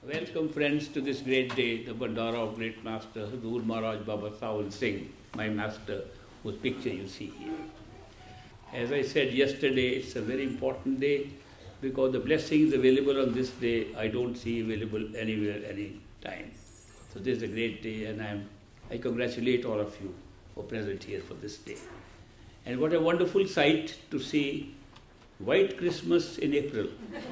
Welcome friends to this great day, the Bandara of great master Hazoor Maharaj Baba Sawant Singh, my master, whose picture you see here. As I said yesterday, it's a very important day because the blessings available on this day I don't see available anywhere, any time. So this is a great day and I congratulate all of you who are present here for this day. And what a wonderful sight to see White Christmas in April.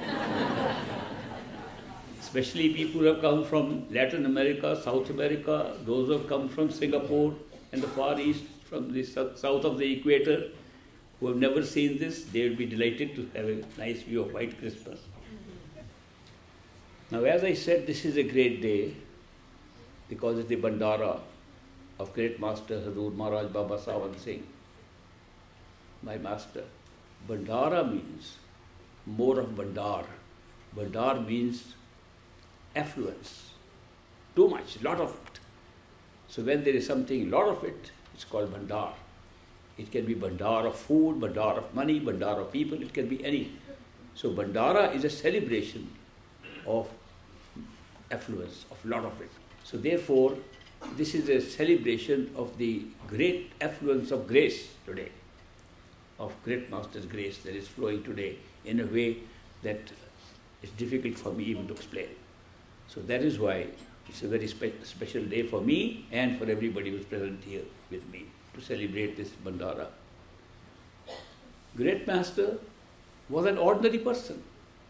Especially people who have come from Latin America, South America, those who have come from Singapore and the Far East, from the south of the equator, who have never seen this, they will be delighted to have a nice view of White Christmas. Now, as I said, this is a great day because it's the Bandara of great master Hazoor Maharaj Baba Sawant Singh, my master. Bandara means more of Bandar. Bandar means affluence, too much, lot of it. So when there is something, lot of it, it's called Bandar. It can be Bandar of food, Bandar of money, Bandar of people, it can be any. So Bandara is a celebration of affluence, of lot of it. So therefore, this is a celebration of the great affluence of grace today, of great master's grace that is flowing today in a way that is difficult for me even to explain. So that is why it's a very special day for me and for everybody who is present here with me to celebrate this Bandara. Great Master was an ordinary person,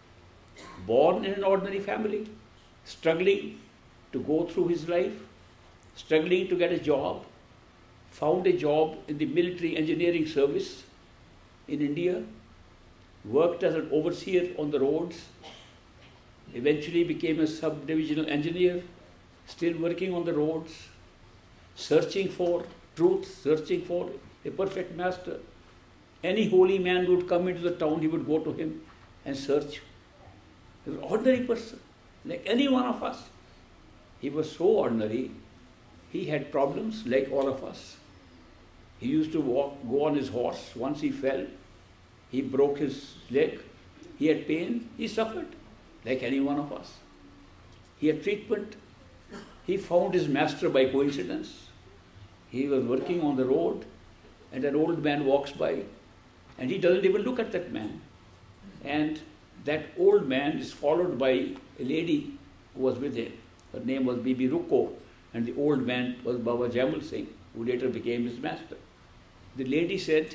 born in an ordinary family, struggling to go through his life, struggling to get a job, found a job in the military engineering service in India, worked as an overseer on the roads, eventually became a sub-divisional engineer, still working on the roads, searching for truth, searching for a perfect master. Any holy man would come into the town, he would go to him and search. He was an ordinary person, like any one of us. He was so ordinary, he had problems like all of us. He used to go on his horse. Once he fell, he broke his leg, he had pain, he suffered like any one of us. He had treatment. He found his master by coincidence. He was working on the road and an old man walks by and he doesn't even look at that man. And that old man is followed by a lady who was with him. Her name was Bibi Ruko and the old man was Baba Jamal Singh, who later became his master. The lady said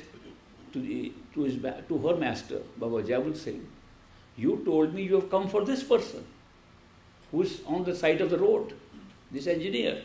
to her master, Baba Jamal Singh, "You told me you have come for this person who is on the side of the road, this engineer."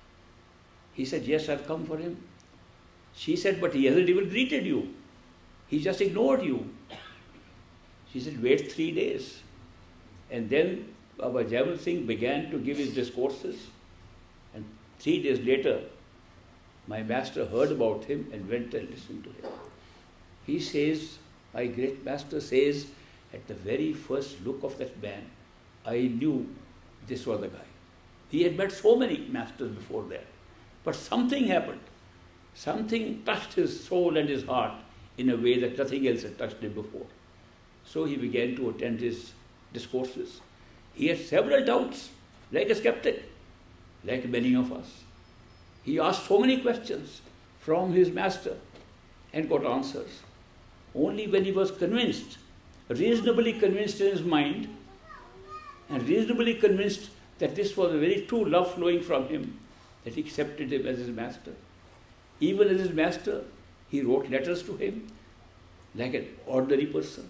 He said, "Yes, I've come for him." She said, "But he hasn't even greeted you. He just ignored you." She said, "Wait 3 days." And then Baba Jamal Singh began to give his discourses. And 3 days later, my master heard about him and went and listened to him. He says, my great master says, at the very first look of that man, I knew this was the guy. He had met so many masters before that. But something happened. Something touched his soul and his heart in a way that nothing else had touched him before. So he began to attend his discourses. He had several doubts, like a skeptic, like many of us. He asked so many questions from his master and got answers. Only when he was convinced, reasonably convinced in his mind, and reasonably convinced that this was a very true love flowing from him, that he accepted him as his master. Even as his master, he wrote letters to him like an ordinary person.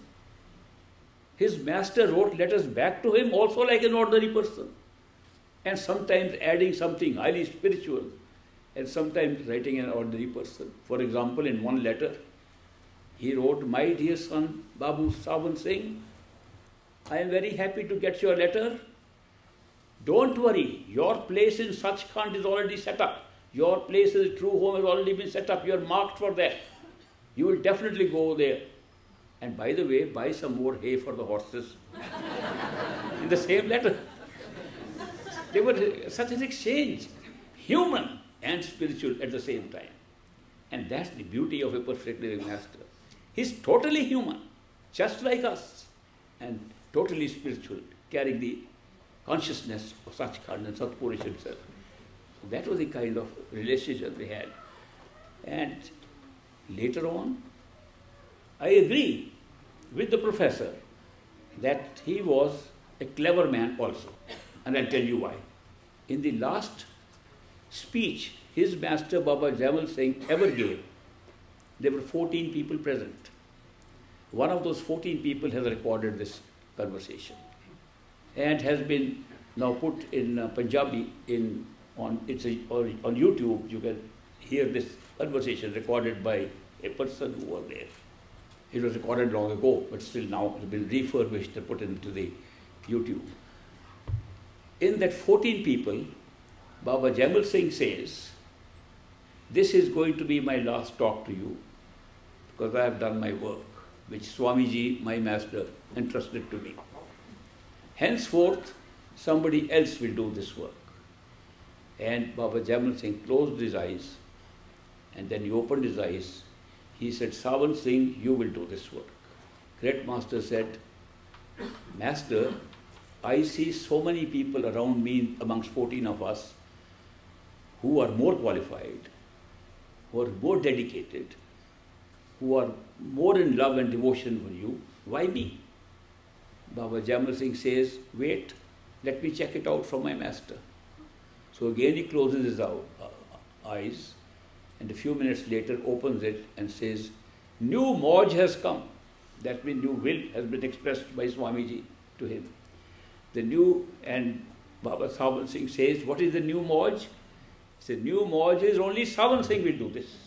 His master wrote letters back to him also like an ordinary person, and sometimes adding something highly spiritual, and sometimes writing an ordinary person. For example, in one letter, he wrote, "My dear son, Babu Sawant Singh, I am very happy to get your letter. Don't worry, your place in Sachkhand is already set up. Your place as a true home has already been set up. You are marked for that. You will definitely go there. And by the way, buy some more hay for the horses." In the same letter. They were such an exchange, human and spiritual at the same time. And that's the beauty of a perfect living master. He's totally human, just like us, and totally spiritual, carrying the consciousness of Sachkhand and Satpurish himself. So that was the kind of relationship we had. And later on, I agree with the professor that he was a clever man also. And I'll tell you why. In the last speech his master Baba Jaimal Singh ever gave, there were 14 people present. One of those 14 people has recorded this conversation and has been now put in Punjabi on YouTube. You can hear this conversation recorded by a person who was there. It was recorded long ago, but still now it has been refurbished and put into the YouTube. In that 14 people, Baba Jaimal Singh says, "This is going to be my last talk to you because I have done my work, which Swamiji, my master, entrusted to me. Henceforth, somebody else will do this work." And Baba Jaimal Singh closed his eyes, and then he opened his eyes. He said, "Sawan Singh, you will do this work." Great Master said, "Master, I see so many people around me amongst 14 of us who are more qualified, who are more dedicated, who are more in love and devotion for you. Why me?" Baba Jaimal Singh says, "Wait, let me check it out from my master." So again he closes his eyes, and a few minutes later opens it and says, "New Mauj has come." That means new will has been expressed by Swamiji to him. And Baba Sawan Singh says, "What is the new Mauj?" He said, "New Mauj is only Sawan Singh will do this."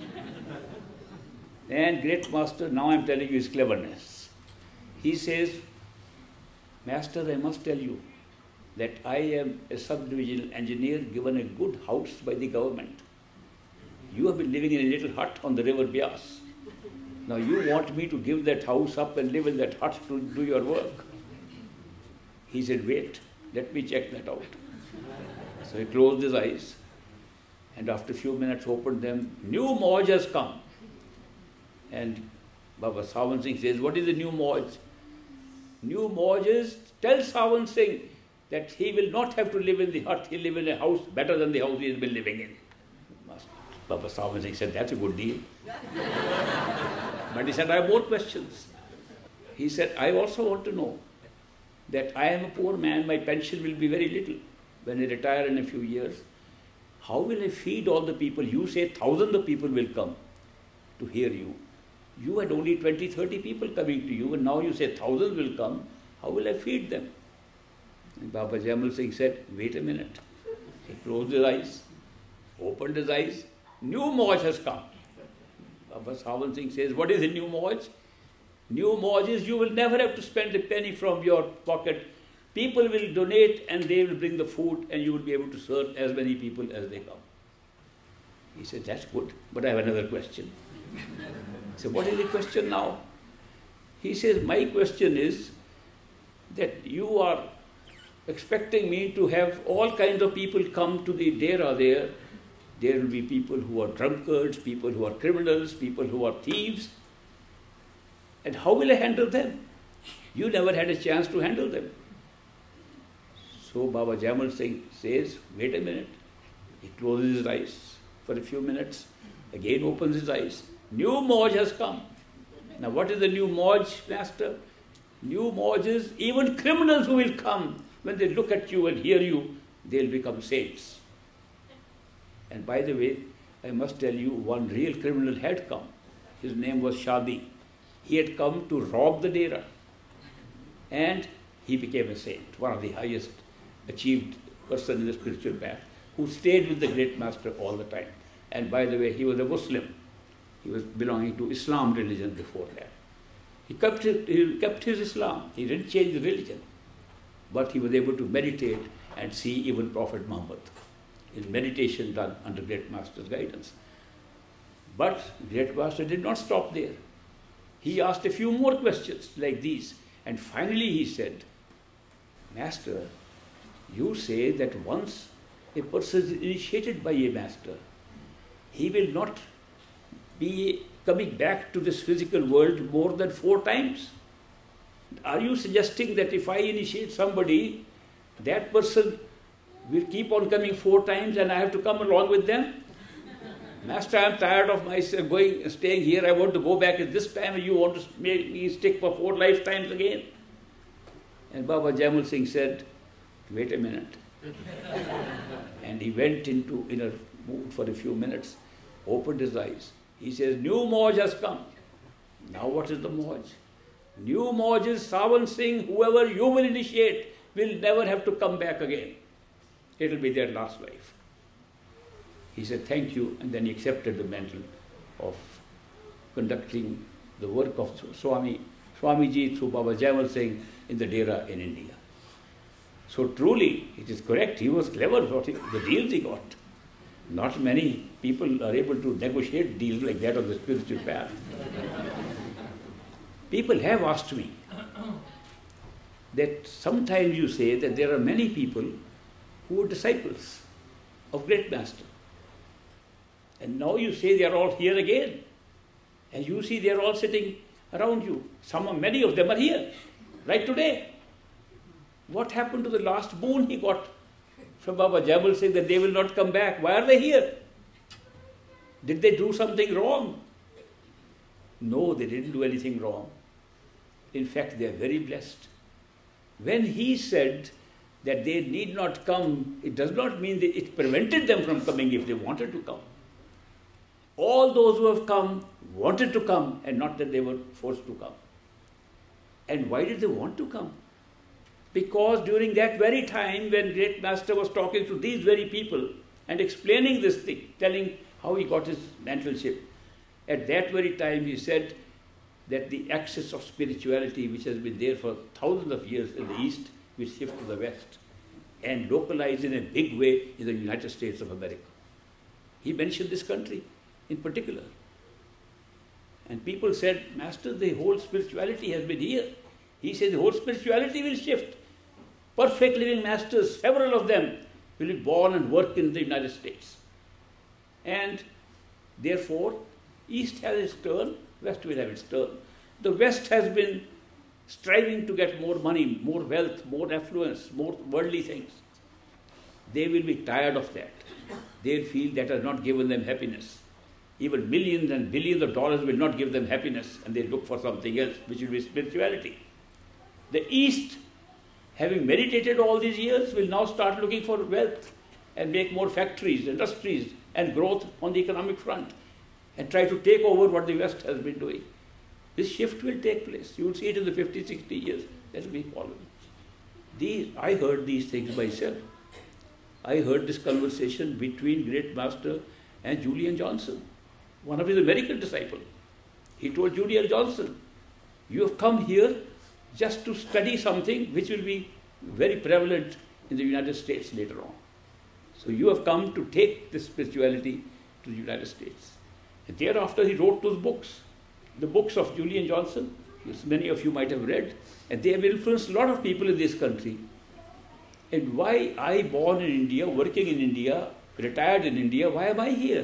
And Great Master, now I am telling you his cleverness. He says, "Master, I must tell you that I am a sub-divisional engineer given a good house by the government. You have been living in a little hut on the river Bias. Now you want me to give that house up and live in that hut to do your work?" He said, "Wait, let me check that out." So he closed his eyes, and after a few minutes opened them. "New Mauj has come." And Baba Sawan Singh says, "What is the new Mauj?" "New Mauj is, tell Sawan Singh that he will not have to live in the hut, he'll live in a house better than the house he has been living in." Baba Sawan Singh said, "That's a good deal." But he said, "I have more questions." He said, "I also want to know that I am a poor man, my pension will be very little when I retire in a few years. How will I feed all the people? You say thousands of people will come to hear you. You had only 20, 30 people coming to you, and now you say thousands will come. How will I feed them?" And Baba Jaimal Singh said, "Wait a minute." He closed his eyes, opened his eyes. "New Mauj has come." Baba Sawan Singh says, "What is the new Mauj?" "New Mauj is you will never have to spend a penny from your pocket. People will donate and they will bring the food and you will be able to serve as many people as they come." He said, "That's good, but I have another question." He said, "What is the question now?" He says, "My question is that you are expecting me to have all kinds of people come to the dera there. There will be people who are drunkards, people who are criminals, people who are thieves. And how will I handle them? You never had a chance to handle them." So Baba Jaimal Singh says, "Wait a minute." He closes his eyes for a few minutes, again opens his eyes. "New Mauj has come." Now what is the new Mauj, Master? New Mauj is even criminals who will come, when they look at you and hear you, they'll become saints. And by the way, I must tell you, one real criminal had come. His name was Shadi. He had come to rob the dera. And he became a saint, one of the highest achieved person in the spiritual path, who stayed with the great master all the time. And by the way, he was a Muslim. He was belonging to Islam religion before that. He kept his Islam. He didn't change the religion. But he was able to meditate and see even Prophet Muhammad in meditation done under Great Master's guidance. But Great Master did not stop there. He asked a few more questions like these. And finally he said, "Master, you say that once a person is initiated by a master, he will not be coming back to this physical world more than 4 times. Are you suggesting that if I initiate somebody that person will keep on coming 4 times and I have to come along with them. Master, I am tired of myself staying here. I want to go back at this time and you want to make me stick for 4 lifetimes again. And Baba Jaimal Singh said, wait a minute. And he went into inner mood for a few minutes, opened his eyes. He says, new Mauj has come. Now what is the Mauj? New Mauj is Sawan Singh, whoever you will initiate will never have to come back again. It will be their last life. He said, thank you, and then he accepted the mantle of conducting the work of Swamiji through Baba Jaimal Singh in the Dera in India. So truly, it is correct, he was clever, the deals he got. Not many people are able to negotiate deals like that on the spiritual path. People have asked me that sometimes you say that there are many people who are disciples of great master. And now you say they are all here again. And you see they are all sitting around you. Many of them are here, right today. What happened to the last boon he got from Baba Jaimal Singh that they will not come back? Why are they here? Did they do something wrong? No, they didn't do anything wrong. In fact, they are very blessed. When he said that they need not come, it does not mean that it prevented them from coming if they wanted to come. All those who have come wanted to come and not that they were forced to come. And why did they want to come? Because during that very time when Great Master was talking to these very people and explaining this thing, telling how he got his mantleship, at that very time he said that the axis of spirituality which has been there for thousands of years in the East will shift to the West and localize in a big way in the United States of America. He mentioned this country in particular. And people said, Master, the whole spirituality has been here. He said the whole spirituality will shift. Perfect living masters, several of them, will be born and work in the United States. And therefore, East has its turn, West will have its turn. The West has been striving to get more money, more wealth, more affluence, more worldly things. They will be tired of that. They'll feel that has not given them happiness. Even millions and billions of dollars will not give them happiness, and they look for something else, which will be spirituality. The East, having meditated all these years, will now start looking for wealth and make more factories, industries, and growth on the economic front, and try to take over what the West has been doing. This shift will take place. You will see it in the 50, 60 years that will be following. I heard these things myself. I heard this conversation between Great Master and Julian Johnson, one of his American disciples. He told Julian Johnson, you have come here just to study something which will be very prevalent in the United States later on. So you have come to take this spirituality to the United States. And thereafter he wrote those books, the books of Julian Johnson, which many of you might have read, and they have influenced a lot of people in this country. And why I, born in India, working in India, retired in India, why am I here?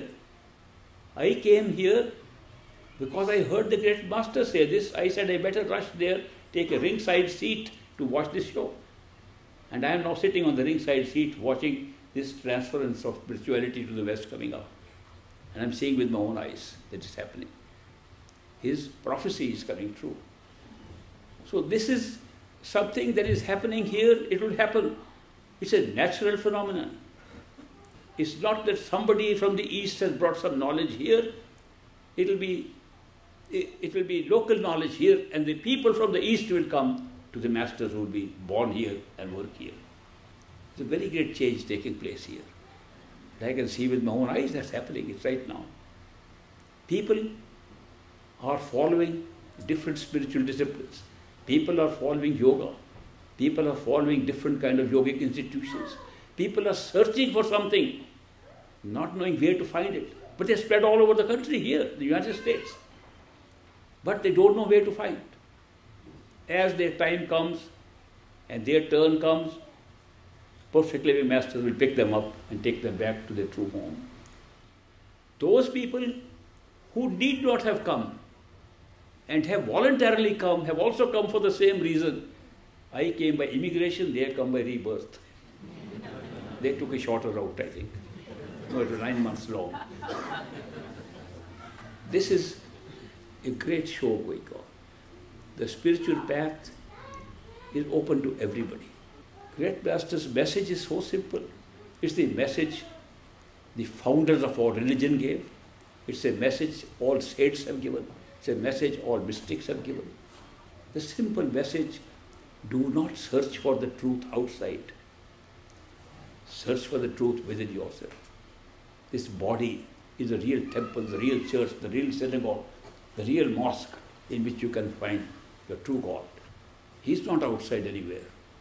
I came here because I heard the Great Master say this. I said I better rush there, take a ringside seat to watch this show. And I am now sitting on the ringside seat watching this transference of spirituality to the West coming up. And I'm seeing with my own eyes that it's happening. His prophecy is coming true. So this is something that is happening here. It will happen. It's a natural phenomenon. It's not that somebody from the East has brought some knowledge here. It will be local knowledge here, and the people from the East will come to the masters who will be born here and work here. It's a very great change taking place here. And I can see with my own eyes that's happening. It's right now. People are following different spiritual disciplines. People are following yoga. People are following different kind of yogic institutions. People are searching for something, not knowing where to find it. But they're spread all over the country here, the United States. But they don't know where to find. As their time comes and their turn comes, perfect living masters will pick them up and take them back to their true home. Those people who need not have come and have voluntarily come, have also come for the same reason. I came by immigration, they have come by rebirth. They took a shorter route, I think. No, it was 9 months long. This is a great show going on. The spiritual path is open to everybody. Great Master's message is so simple. It's the message the founders of our religion gave. It's a message all saints have given. It's a message all mystics have given. The simple message, do not search for the truth outside. Search for the truth within yourself. This body is the real temple, the real church, the real synagogue, the real mosque in which you can find the true God. He's not outside anywhere.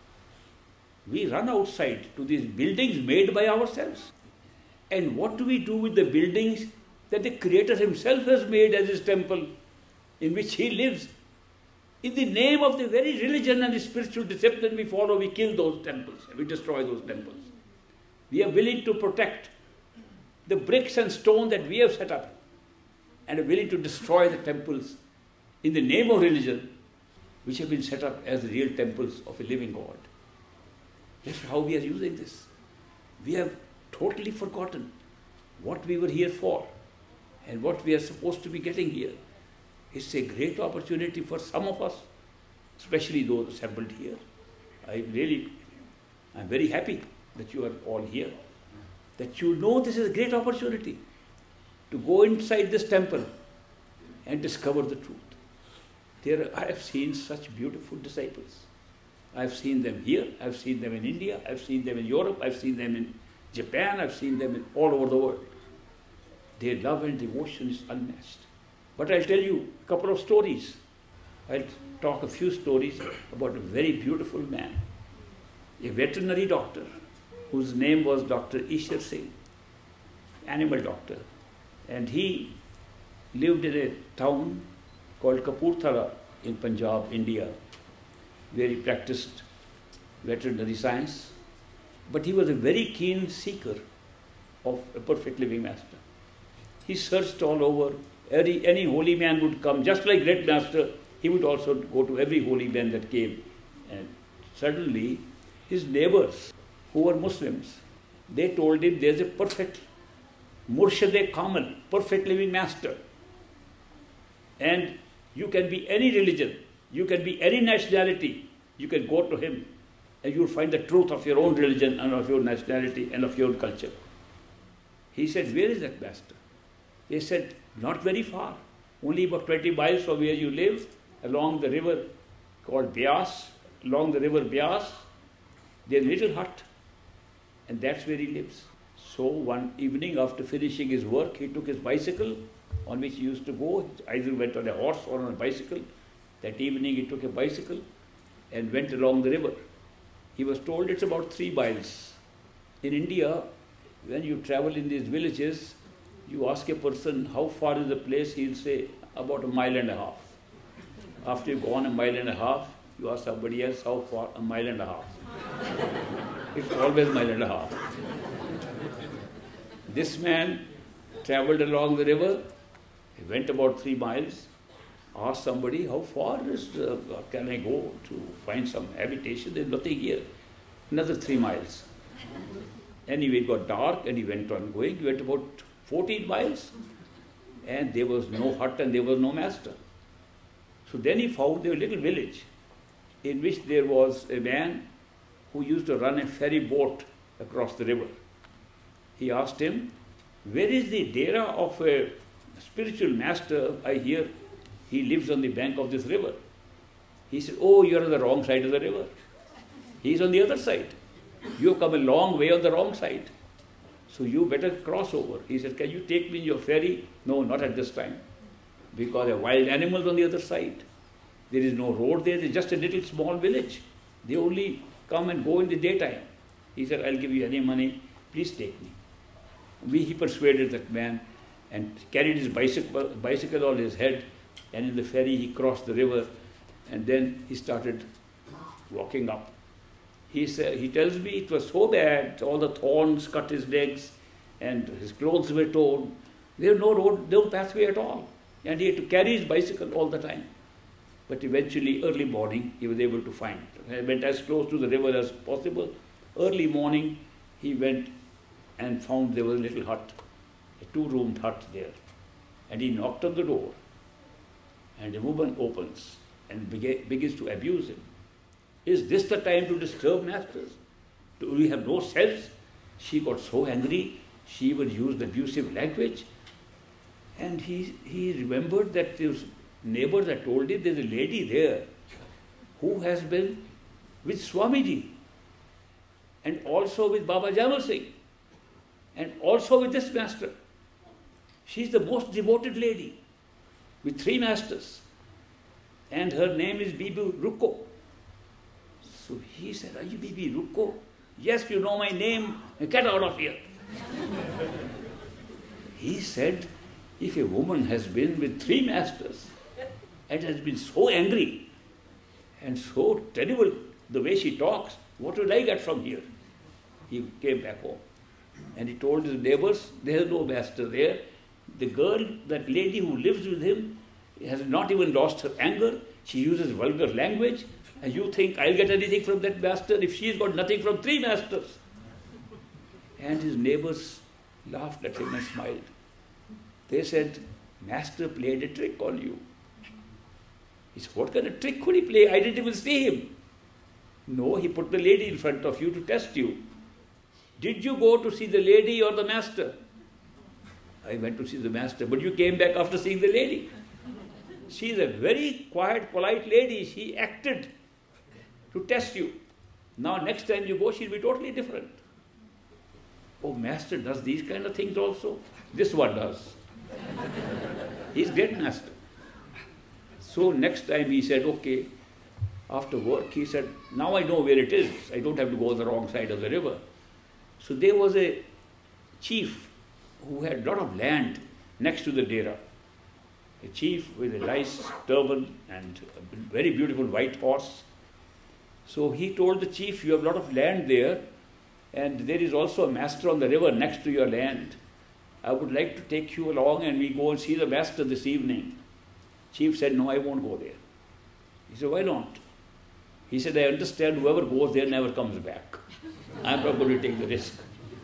We run outside to these buildings made by ourselves. And what do we do with the buildings that the Creator Himself has made as His temple, in which He lives? In the name of the very religion and the spiritual discipline we follow, we kill those temples, we destroy those temples. We are willing to protect the bricks and stone that we have set up, and are willing to destroy the temples in the name of religion, which have been set up as the real temples of a living God. That's how we are using this. We have totally forgotten what we were here for and what we are supposed to be getting here. It's a great opportunity for some of us, especially those assembled here. I'm very happy that you are all here, that you know this is a great opportunity to go inside this temple and discover the truth. I have seen such beautiful disciples. I've seen them here, I've seen them in India, I've seen them in Europe, I've seen them in Japan, I've seen them all over the world. Their love and devotion is unmatched. But I'll tell you a couple of stories. I'll talk a few stories about a very beautiful man, a veterinary doctor, whose name was Dr. Ishar Singh, animal doctor. And he lived in a town called Kapurthala in Punjab, India, where he practiced veterinary science. But he was a very keen seeker of a perfect living master. He searched all over. Any holy man would come, just like Great Master, he would also go to every holy man that came. And suddenly, his neighbors, who were Muslims, they told him there's a perfect Murshid-e-Kamil, perfect living master. And you can be any religion, you can be any nationality, you can go to him and you'll find the truth of your own religion and of your nationality and of your culture. He said, where is that master? They said, not very far, only about 20 miles from where you live, along the river called Beas, along the river Beas, there's a little hut, and that's where he lives. So one evening after finishing his work, he took his bicycle on which he used to go, either went on a horse or on a bicycle. That evening he took a bicycle and went along the river. He was told it's about 3 miles. In India, when you travel in these villages, you ask a person how far is the place, he'll say about 1.5 miles. After you've gone 1.5 miles, you ask somebody else how far, 1.5 miles. It's always 1.5 miles. This man traveled along the river, he went about 3 miles, asked somebody how far can I go to find some habitation? There's nothing here. Another 3 miles. Anyway, it got dark and he went on going. He went about 14 miles and there was no hut and there was no master. So then he found a little village in which there was a man who used to run a ferry boat across the river. He asked him, where is the dera of a spiritual master? I hear he lives on the bank of this river. He said, oh, you're on the wrong side of the river. He's on the other side. You've come a long way on the wrong side. So you better cross over. He said, can you take me in your ferry? No, not at this time. Because there are wild animals on the other side. There is no road there. It's just a little small village. They only come and go in the daytime. He said, I'll give you any money. Please take me. He persuaded that man and carried his bicycle on his head, and in the ferry he crossed the river, and then he started walking up. He tells me it was so bad, all the thorns cut his legs and his clothes were torn. There was no road, no pathway at all. And he had to carry his bicycle all the time. But eventually, early morning, he was able to find. He went as close to the river as possible. Early morning, he went and found there was a little hut, a two-roomed hut there. And he knocked on the door, and a woman opens and begins to abuse him. Is this the time to disturb masters? Do we have no sense? She got so angry, she even used abusive language. And he remembered that his neighbors had told him there's a lady there who has been with Swamiji, and also with Baba Jamal Singh, and also with this master. She's the most devoted lady, with 3 masters, and her name is Bibi Ruko. So he said, are you Bibi Ruko? Yes, you know my name, get out of here. He said, if a woman has been with 3 masters and has been so angry and so terrible the way she talks, what will I get from here? He came back home and he told his neighbors, there is no master there. The girl, that lady who lives with him, has not even lost her anger. She uses vulgar language, and you think I'll get anything from that master if she's got nothing from 3 masters? And his neighbors laughed at him and smiled. They said, master played a trick on you. He said, what kind of trick could he play? I didn't even see him. No, he put the lady in front of you to test you. Did you go to see the lady or the master? I went to see the master, but you came back after seeing the lady. She is a very quiet, polite lady. She acted to test you. Now next time you go, she'll be totally different. Oh, master does these kind of things also? This one does. He's great master. So next time he said, okay, after work, he said, now I know where it is. I don't have to go on the wrong side of the river. So there was a chief who had a lot of land next to the dera. A chief with a nice turban and a very beautiful white horse. So he told the chief, you have a lot of land there, and there is also a master on the river next to your land. I would like to take you along and we go and see the master this evening. Chief said, no, I won't go there. He said, why not? He said, I understand whoever goes there never comes back. I'm not going to take the risk.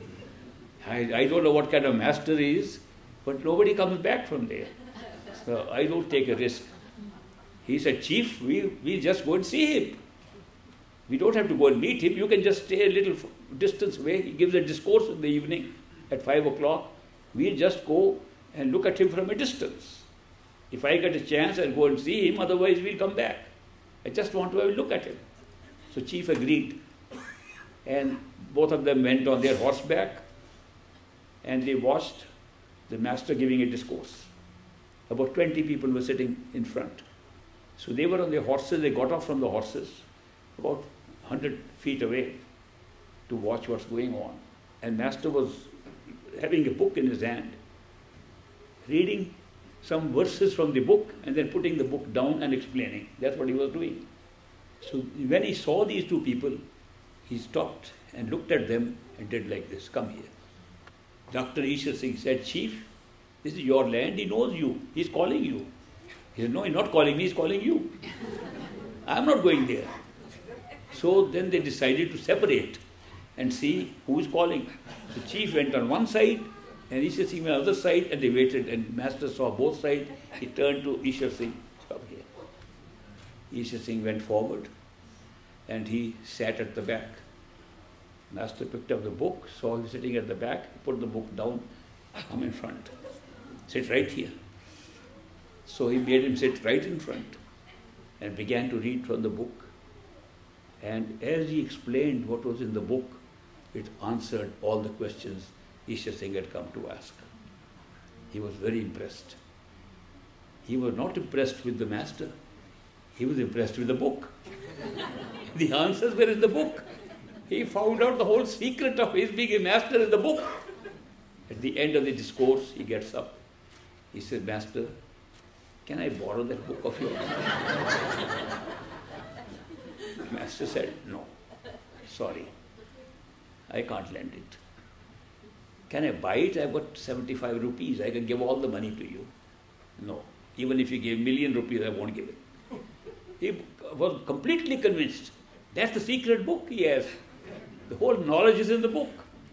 I don't know what kind of master he is, but nobody comes back from there. So I don't take a risk. He said, Chief, we'll just go and see him. We don't have to go and meet him. You can just stay a little distance away. He gives a discourse in the evening at 5 o'clock. We'll just go and look at him from a distance. If I get a chance, I'll go and see him. Otherwise, we'll come back. I just want to have a look at him. So Chief agreed. And both of them went on their horseback and they watched the master giving a discourse. About 20 people were sitting in front. So they were on their horses. They got off from the horses about 100 feet away to watch what's going on. And master was having a book in his hand, reading some verses from the book and then putting the book down and explaining. That's what he was doing. So when he saw these 2 people, he stopped and looked at them and did like this, come here. Dr. Ishar Singh said, Chief, this is your land, he knows you, he's calling you. He said, no, he's not calling me, he's calling you. I'm not going there. So then they decided to separate and see who is calling. The chief went on one side and Ishar Singh went on the other side, and they waited, and master saw both sides. He turned to Ishar Singh, stop here. Ishar Singh went forward and he sat at the back. Master picked up the book, saw him sitting at the back, put the book down, come in front. Sit right here. So he made him sit right in front and began to read from the book. And as he explained what was in the book, it answered all the questions Ishar Singh had come to ask. He was very impressed. He was not impressed with the master. He was impressed with the book. The answers were in the book. He found out the whole secret of his being a master in the book. At the end of the discourse, he gets up. He said, Master, can I borrow that book of yours? Master said, no, sorry, I can't lend it. Can I buy it? I've got 75 rupees. I can give all the money to you. No, even if you gave million rupees, I won't give it. He was completely convinced. That's the secret book he has. The whole knowledge is in the book.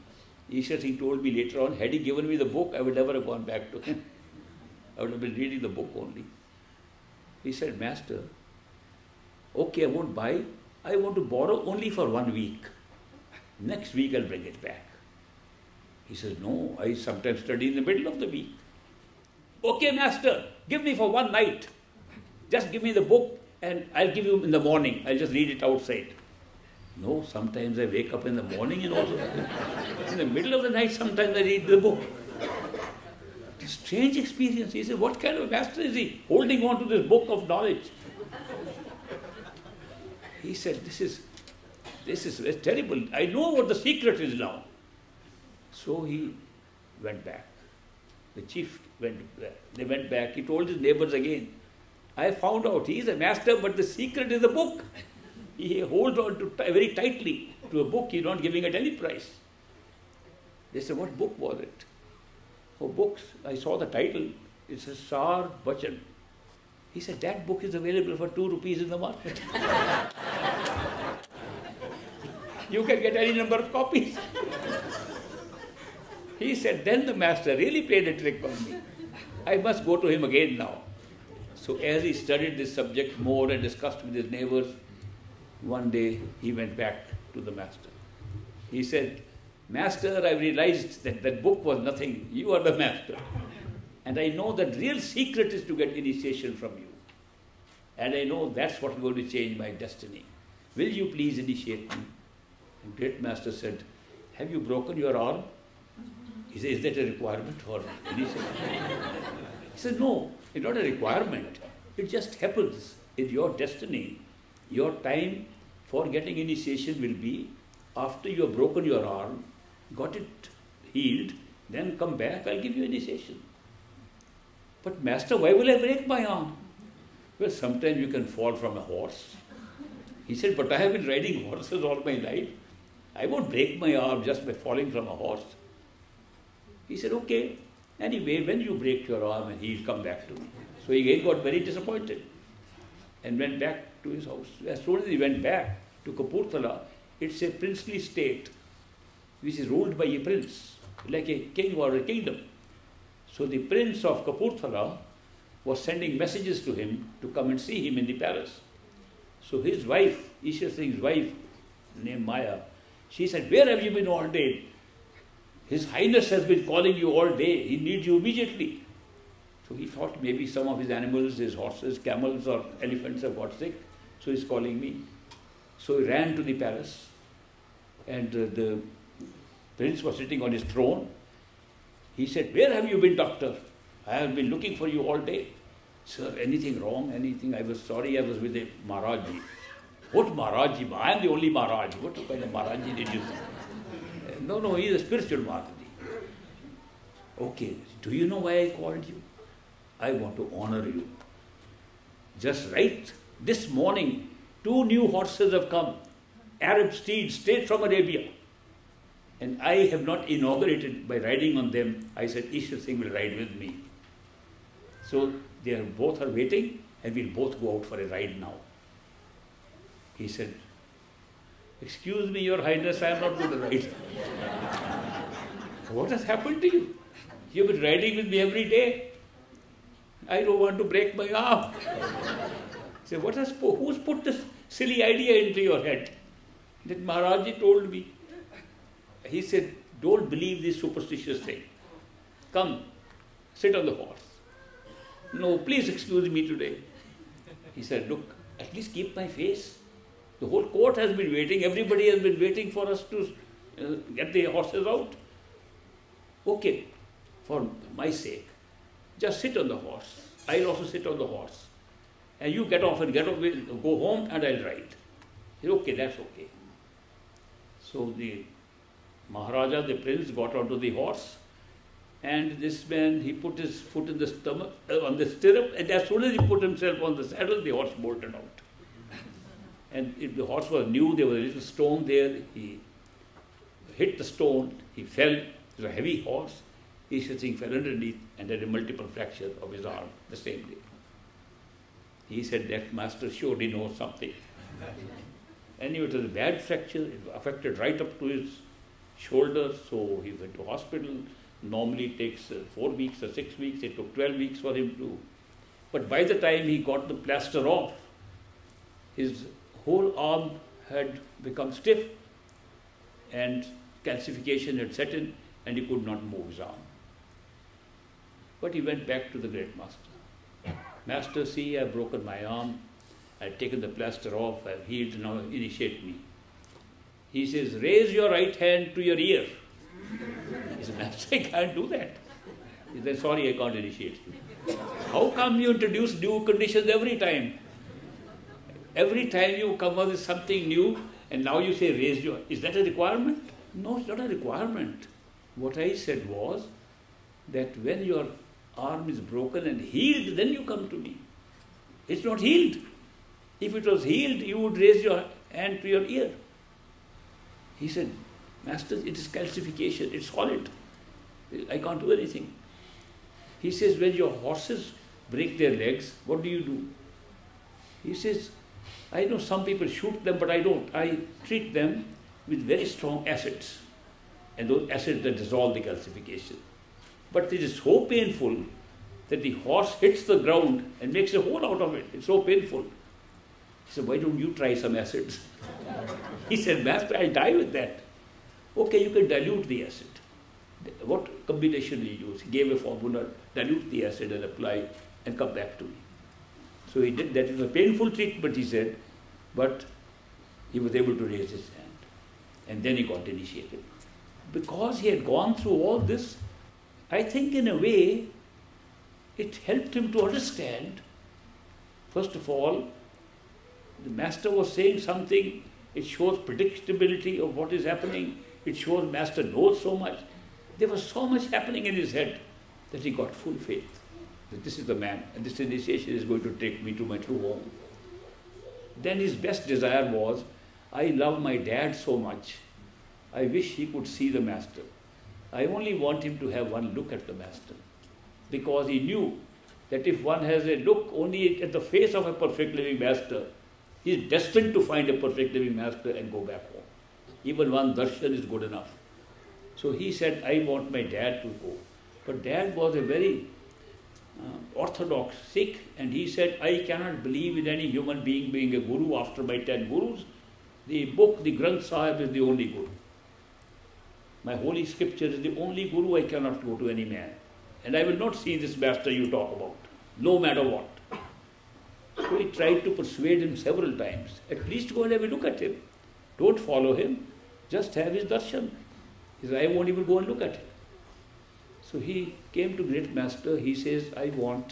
Ishwar Singh told me later on, had he given me the book, I would never have gone back to him. I would have been reading the book only. He said, Master, okay, I won't buy. I want to borrow only for 1 week. Next week I'll bring it back. He says, no, I sometimes study in the middle of the week. Okay, Master, give me for 1 night. Just give me the book and I'll give you in the morning. I'll just read it outside. No, sometimes I wake up in the morning and also in the middle of the night sometimes I read the book. It's a strange experience. He said, what kind of master is he holding on to this book of knowledge? He said, this is terrible. I know what the secret is now. So he went back. The chief they went back. He told his neighbors again, I found out he is a master, but the secret is the book. He holds on to very tightly to a book. He's not giving it any price. They said, what book was it? Oh, books. I saw the title. It says Sar Bachan. He said, that book is available for 2 rupees in the market. You can get any number of copies. He said, then the master really played a trick on me. I must go to him again now. So as he studied this subject more and discussed with his neighbors, one day he went back to the master. He said, Master, I realized that that book was nothing. You are the master. And I know that real secret is to get initiation from you. And I know that's what's going to change my destiny. Will you please initiate me? And great master said, have you broken your arm? He said, is that a requirement for initiation? He said, no, it's not a requirement. It just happens in your destiny. Your time for getting initiation will be after you have broken your arm, got it healed, then come back, I'll give you initiation. But Master, why will I break my arm? Well, sometimes you can fall from a horse. He said, but I have been riding horses all my life. I won't break my arm just by falling from a horse. He said, okay. Anyway, when you break your arm, and he'll come back to me. So he again got very disappointed and went back to his house. As soon as he went back to Kapurthala, it's a princely state which is ruled by a prince, like a king or a kingdom. So the prince of Kapurthala was sending messages to him to come and see him in the palace. So his wife, Ishwar Singh's wife, named Maya, she said, where have you been all day? His Highness has been calling you all day. He needs you immediately. So he thought maybe some of his animals, his horses, camels or elephants have got sick. So he's calling me. So he ran to the palace and the prince was sitting on his throne. He said, where have you been, doctor? I have been looking for you all day. Sir, anything wrong? Anything? I was sorry, I was with a Maharaji. What Maharaji? I am the only Maharaj. What kind of Maharaji did you say? No, he is a spiritual Maharaji. Okay, do you know why I called you? I want to honor you. Just right this morning, 2 new horses have come, Arab steeds straight from Arabia. And I have not inaugurated by riding on them. I said, Ishwar Singh will ride with me. So they are both are waiting and we'll both go out for a ride now. He said, excuse me, Your Highness, I am not going to ride. What has happened to you? You've been riding with me every day. I don't want to break my arm. He said, who's put this silly idea into your head? That Maharaji told me. He said, don't believe this superstitious thing. Come, sit on the horse. No, please excuse me today. He said, look, at least keep my face. The whole court has been waiting. Everybody has been waiting for us to get the horses out. Okay, for my sake, just sit on the horse. I'll also sit on the horse. And you get off and go home and I'll ride. He said, okay, that's okay. So the Maharaja, the prince, got onto the horse. And this man, he put his foot in the stomach, on the stirrup, and as soon as he put himself on the saddle, the horse bolted out. And if the horse was new, there was a little stone there. He hit the stone, he fell. It was a heavy horse. Ishwar Singh fell underneath and had a multiple fracture of his arm the same day. He said that master surely knows something. Anyway, it was a bad fracture. It affected right up to his shoulder, so he went to hospital. Normally it takes 4 weeks or 6 weeks. It took 12 weeks for him to. But by the time he got the plaster off, his whole arm had become stiff and calcification had set in and he could not move his arm. But he went back to the great master. Master, see, I've broken my arm. I've taken the plaster off. I've healed. Now initiate me. He says, raise your right hand to your ear. He said, Master, I can't do that. He said, sorry, I can't initiate you. How come you introduce new conditions every time? Every time you come up with something new and now you say raise your... Is that a requirement? No, it's not a requirement. What I said was that when your arm is broken and healed, then you come to me. It's not healed. If it was healed, you would raise your hand to your ear. He said, Master, it is calcification, it's solid. I can't do anything. He says, when your horses break their legs, what do you do? He says, I know some people shoot them, but I don't. I treat them with very strong acids. And those acids that dissolve the calcification. But it is so painful that the horse hits the ground and makes a hole out of it. It's so painful. He said, why don't you try some acids? He said, Master, I'll die with that. Okay, you can dilute the acid. What combination do you use? He gave a formula, dilute the acid and apply and come back to me. So he did that. It was a painful treatment, he said, but he was able to raise his hand. And then he got initiated. Because he had gone through all this, I think in a way, it helped him to understand, first of all, the Master was saying something, it shows predictability of what is happening, it shows Master knows so much. There was so much happening in his head that he got full faith that this is the man and this initiation is going to take me to my true home. Then his best desire was, I love my dad so much, I wish he could see the Master. I only want him to have one look at the Master, because he knew that if one has a look only at the face of a perfect living Master, he is destined to find a perfect living Master and go back home. Even one darshan is good enough. So he said, I want my dad to go. But dad was a very orthodox Sikh, and he said, I cannot believe in any human being being a guru after my 10 gurus. The book, the Granth Sahib, is the only guru. My holy scripture is the only guru. I cannot go to any man. And I will not see this Master you talk about, no matter what. So he tried to persuade him several times. At least go and have a look at him. Don't follow him. Just have his darshan. He said, I won't even go and look at him. So he came to great Master. He says, I want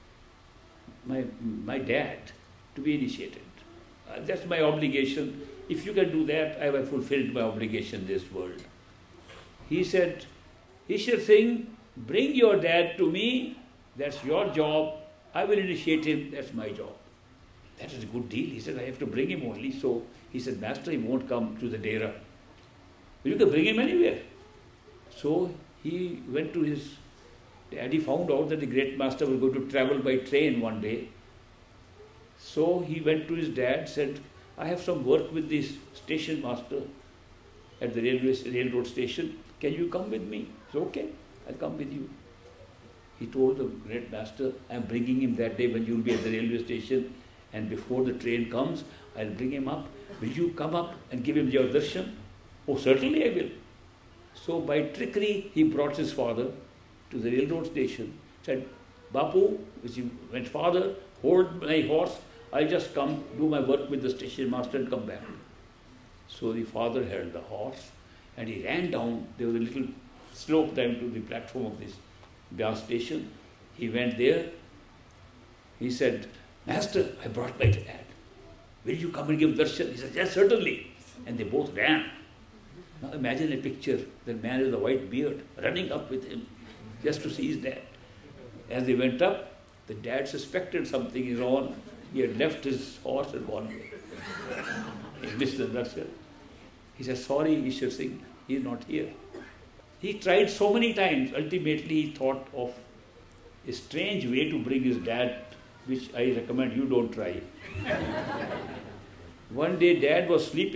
my dad to be initiated. That's my obligation. If you can do that, I have fulfilled my obligation in this world. He said, Ishwar Singh, bring your dad to me. That's your job. I will initiate him. That's my job. That is a good deal. He said, I have to bring him only. So he said, Master, he won't come to the Dera. You can bring him anywhere. So he went to his dad. He found out that the great Master was going to travel by train one day. So he went to his dad, said, I have some work with this station master at the railroad station. Can you come with me? He said, okay, I'll come with you. He told the great Master, I'm bringing him that day when you'll be at the railway station, and before the train comes, I'll bring him up. Will you come up and give him your darshan? Oh, certainly I will. So by trickery, he brought his father to the railroad station, said, Bapu, which he went, father, hold my horse, I'll just come do my work with the station master and come back. So the father held the horse and he ran down. There was a little slope down to the platform of this gas station. He went there. He said, Master, I brought my dad. Will you come and give darshan? He said, yes, certainly. And they both ran. Now imagine a picture, the man with a white beard running up with him just to see his dad. As they went up, the dad suspected something is on. He had left his horse and gone away. He missed the darshan. He said, sorry, Ishwar Singh, he is not here. He tried so many times. Ultimately, he thought of a strange way to bring his dad, which I recommend you don't try. One day, dad was sleeping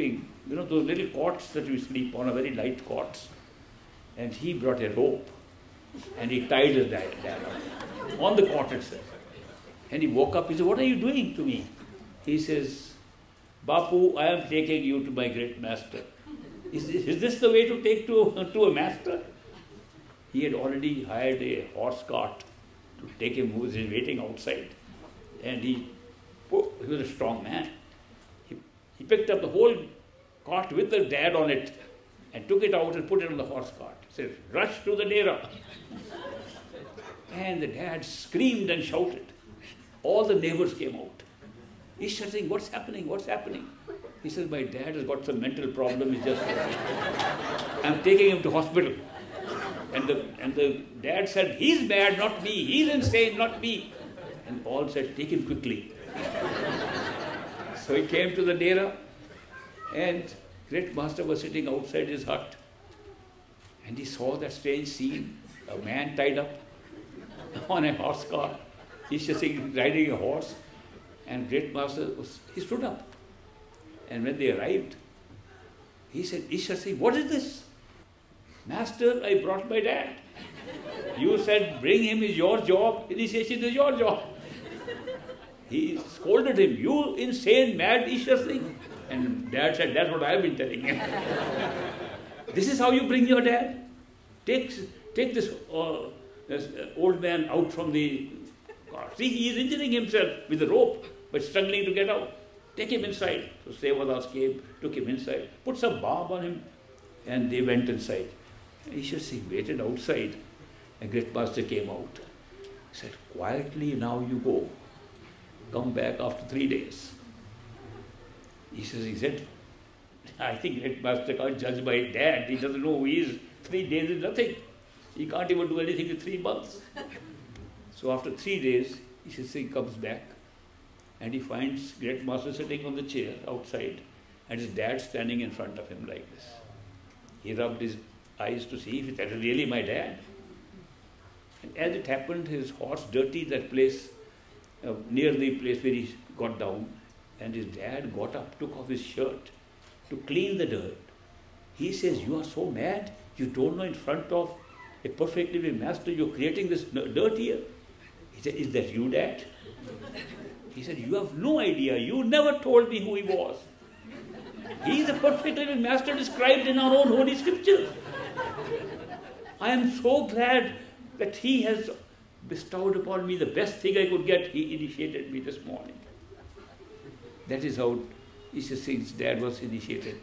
you know, those little cots that you sleep on, are very light cots. And he brought a rope and he tied his dad up on the cot itself. And he woke up, he said, "What are you doing to me?" He says, "Bapu, I am taking you to my great master." Is this the way to take to a master? He had already hired a horse cart to take him, who was waiting outside. And he was a strong man. He picked up the whole cart with the dad on it and took it out and put it on the horse cart. He said, "Rush to the dera." And the dad screamed and shouted. All the neighbors came out. He's saying, "What's happening? What's happening?" He says, "My dad has got some mental problem. I'm taking him to hospital." And the dad said, "He's bad, not me. He's insane, not me." And all said, "Take him quickly." So he came to the dera, and great master was sitting outside his hut. And he saw that strange scene, a man tied up on a horse cart. He's just riding a horse. And great master, he stood up. And when they arrived, he said, "Ishwar Singh, what is this?" "Master, I brought my dad. You said bring him is your job, initiation is your job." He scolded him, "You insane, mad Ishwar Singh." And dad said, "That's what I've been telling him." "This is how you bring your dad? Take this old man out from the car. See, he is injuring himself with the rope, but struggling to get out. Take him inside." So Sevadas came, took him inside, put some balm on him, and they went inside. Ishwar Singh waited outside, and great master came out. He said, "Quietly now you go. Come back after 3 days." He said, "I think great master can't judge my dad. He doesn't know who he is. 3 days is nothing. He can't even do anything in 3 months." So after 3 days, Ishwar Singh comes back, and he finds great master sitting on the chair outside, and his dad standing in front of him like this. He rubbed his eyes to see if that is really my dad. And as it happened, his horse dirtied that place, near the place where he got down, and his dad got up, took off his shirt to clean the dirt. He says, "You are so mad, you don't know in front of a perfectly living master, you're creating this dirt here." He said, "Is that you, Dad?" He said, "You have no idea. You never told me who he was. He is a perfect living master described in our own holy scriptures. I am so glad that he has bestowed upon me the best thing I could get. He initiated me this morning." That is how Ishwar Singh's dad was initiated.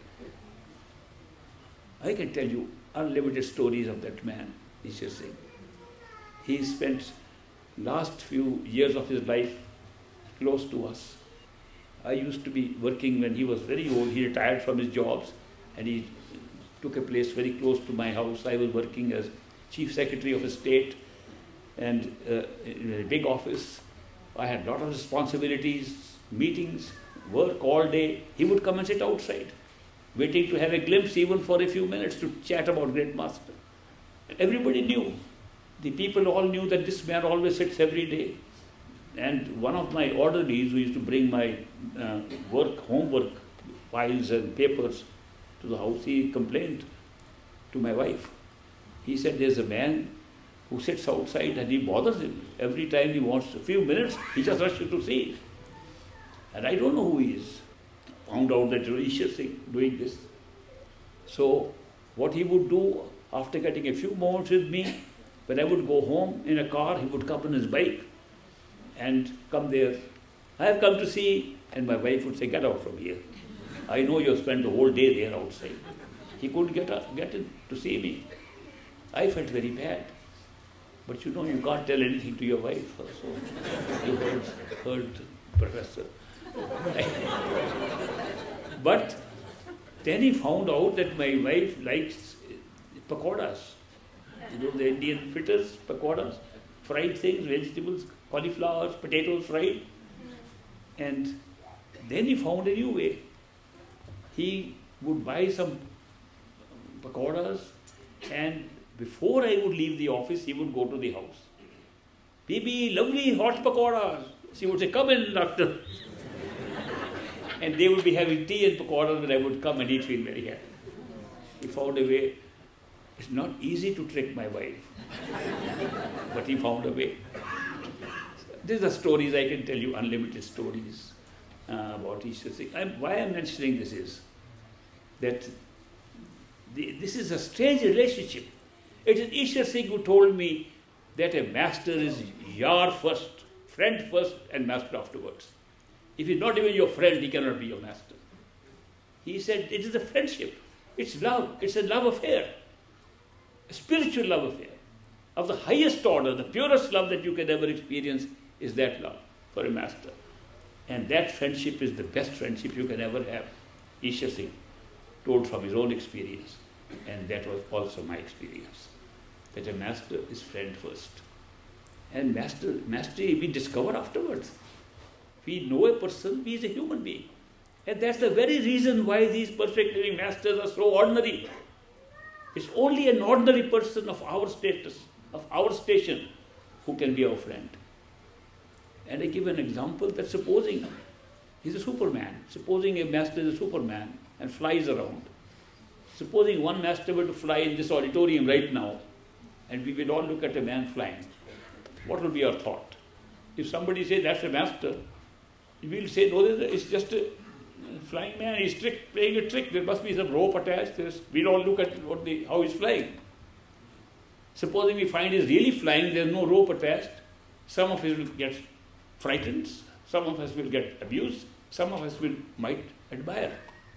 I can tell you unlimited stories of that man, Ishwar Singh. He spent last few years of his life close to us. I used to be working when he was very old. He retired from his jobs and he took a place very close to my house. I was working as Chief Secretary of State and in a big office. I had a lot of responsibilities, meetings, work all day. He would come and sit outside, waiting to have a glimpse even for a few minutes to chat about great master. And everybody knew. The people all knew that this man always sits every day. And one of my orderlies who used to bring my homework files and papers to the house, he complained to my wife. He said, "There's a man who sits outside and he bothers him. Every time he wants a few minutes, he just rushes to see. And I don't know who he is." Found out that Ishwar Singh doing this. So what he would do after getting a few moments with me, when I would go home in a car, he would come on his bike and come there. "I have come to see," and my wife would say, "Get out from here. I know you have spent the whole day there outside." He couldn't get in to see me. I felt very bad. But you know, you can't tell anything to your wife. So you heard Professor. But then he found out that my wife likes pakoras. You know, the Indian fritters, pakoras, fried things, vegetables, cauliflowers, potatoes fried. And then he found a new way. He would buy some pakoras, and before I would leave the office, he would go to the house. "Bibi, lovely hot pakoras." She would say, "Come in, doctor." And they would be having tea and pakoras, and I would come and he'd feel very happy. He found a way. It's not easy to trick my wife, but he found a way. These are stories, I can tell you unlimited stories about Easter thing. Why I'm mentioning this is that this is a strange relationship. It is Easter Singh who told me that a master is yar first, friend first, and master afterwards. If he's not even your friend, he cannot be your master. He said it is a friendship. It's love. It's a love affair. A spiritual love affair. Of the highest order, the purest love that you can ever experience is that love for a master. And that friendship is the best friendship you can ever have. Easter Singh told from his own experience. And that was also my experience. That a master is friend first. And mastery we discover afterwards. We know a person, he is a human being. And that's the very reason why these perfect living masters are so ordinary. It's only an ordinary person of our status, of our station, who can be our friend. And I give an example that supposing he's a superman, supposing a master is a superman and flies around. Supposing one master were to fly in this auditorium right now, and we will all look at a man flying, what will be our thought? If somebody says that's a master, we will say, no, it's just a flying man, he's playing a trick, there must be some rope attached, we'll all look at how he's flying. Supposing we find he's really flying, there's no rope attached, some of us will get frightened, some of us will get abused, some of us might admire.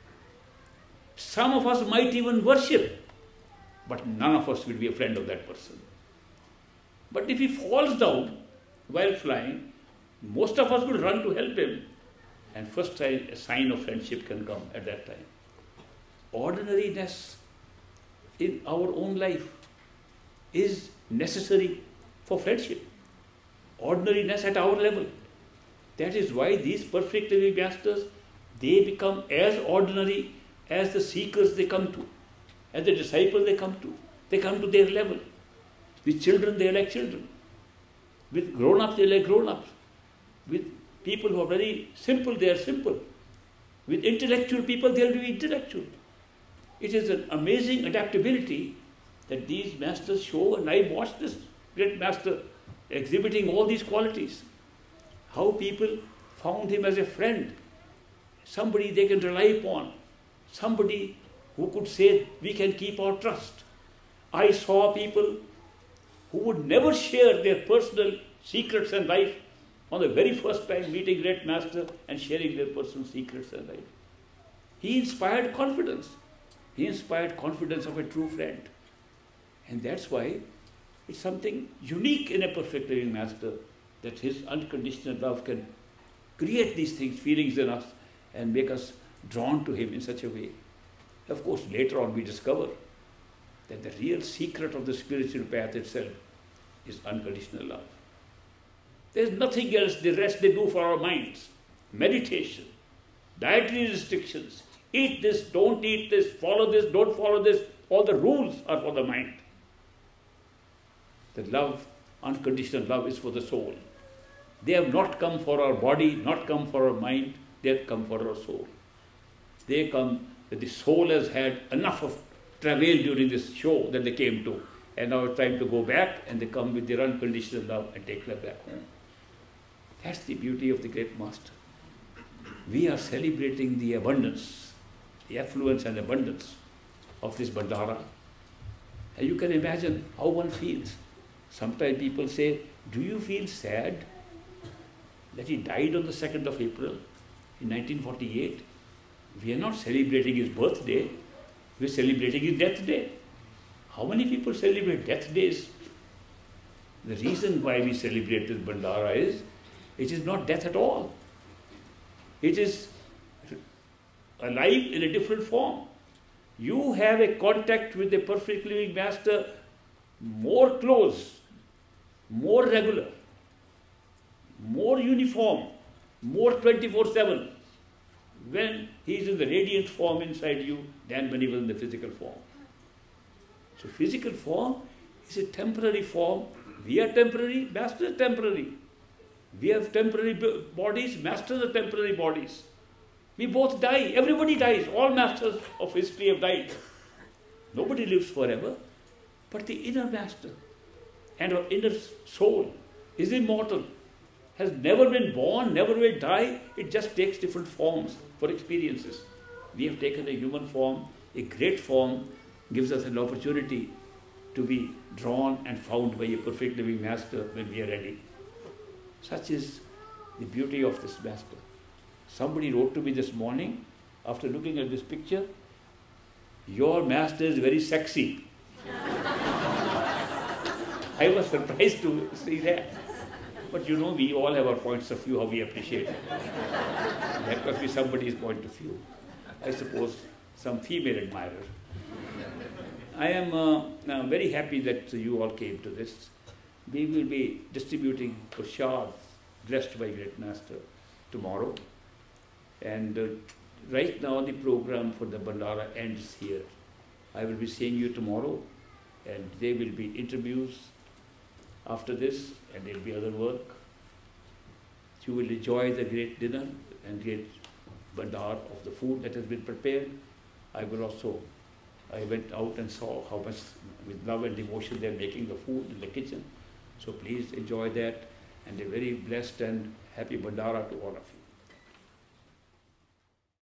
Some of us might even worship, but none of us will be a friend of that person. But if he falls down while flying, most of us will run to help him, and first a sign of friendship can come at that time. Ordinariness in our own life is necessary for friendship. Ordinariness at our level. That is why these perfect living masters, they become as ordinary as the seekers they come to, as the disciples they come to. They come to their level. With children, they are like children. With grown-ups, they are like grown-ups. With people who are very simple, they are simple. With intellectual people, they will be intellectual. It is an amazing adaptability that these masters show, and I watched this great master exhibiting all these qualities. How people found him as a friend, somebody they can rely upon, somebody who could say, we can keep our trust. I saw people who would never share their personal secrets and life on the very first time meeting great master and sharing their personal secrets and life. He inspired confidence. He inspired confidence of a true friend. And that's why it's something unique in a perfect living master, that his unconditional love can create these things, feelings in us, and make us drawn to him in such a way. Of course, later on we discover that the real secret of the spiritual path itself is unconditional love. There's nothing else, the rest they do for our minds. Meditation, dietary restrictions, eat this, don't eat this, follow this, don't follow this, all the rules are for the mind. The love, unconditional love, is for the soul. They have not come for our body, not come for our mind, they have come for our soul. They come that the soul has had enough of travail during this show that they came to, and now it's time to go back, and they come with their unconditional love and take them back home. That's the beauty of the great master. We are celebrating the abundance, the affluence and abundance of this Bandara. And you can imagine how one feels. Sometimes people say, do you feel sad that he died on the 2nd of April in 1948? We are not celebrating his birthday, we are celebrating his death day. How many people celebrate death days? The reason why we celebrate this Bandara is, it is not death at all. It is alive in a different form. You have a contact with the perfect living master more close, more regular, more uniform, more 24/7 when he is in the radiant form inside you than when he was in the physical form. So physical form is a temporary form. We are temporary, master is temporary. We have temporary bodies, masters are temporary bodies. We both die. Everybody dies. All masters of history have died. Nobody lives forever. But the inner master and our inner soul is immortal, has never been born, never will die. It just takes different forms for experiences. We have taken a human form, a great form, gives us an opportunity to be drawn and found by a perfect living master when we are ready. Such is the beauty of this master. Somebody wrote to me this morning, after looking at this picture, "Your master is very sexy." I was surprised to see that. But you know, we all have our points of view, how we appreciate it. That must be somebody's point of view. I suppose some female admirer. I am very happy that you all came to this. We will be distributing prasad, blessed by Great Master, tomorrow. And right now the program for the Bandara ends here. I will be seeing you tomorrow, and there will be interviews after this, and there will be other work. You will enjoy the great dinner and great bandar of the food that has been prepared. I went out and saw how much with love and devotion they are making the food in the kitchen. So please enjoy that, and a very blessed and happy bandara to all of you.